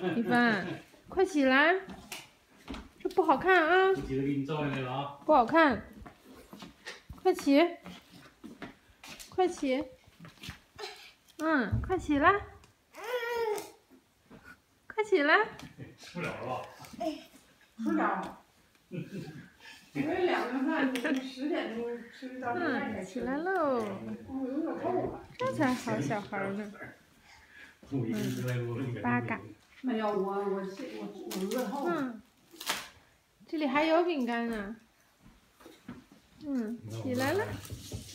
一帆，快起来，这不好看啊！不好看，快起，快起，快起来，快起来。 吃不了是吧？ 吃了。因为2顿饭从10点钟吃到现在才起来喽！ 有点够了。 这才好小孩呢。八嘎。 没有，我饿透了。 这里还有饼干呢。起来了。